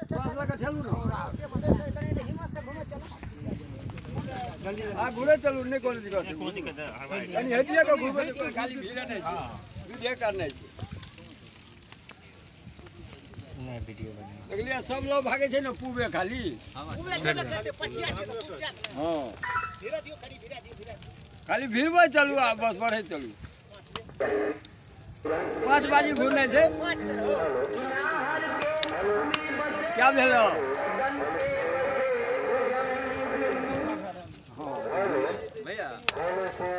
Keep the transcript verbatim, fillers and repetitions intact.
हाँ घूरे चलू नहीं कोई दिक्कत नहीं हटिया को घूमे खाली भीड़ नहीं वीडियो करने नहीं वीडियो बने सब लोग भागे छे न पूबे खाली हां खाली भीड़ में चलू आ बस बढ़े चलू पाँच बाजी घूरने थे क्या भेलो भैया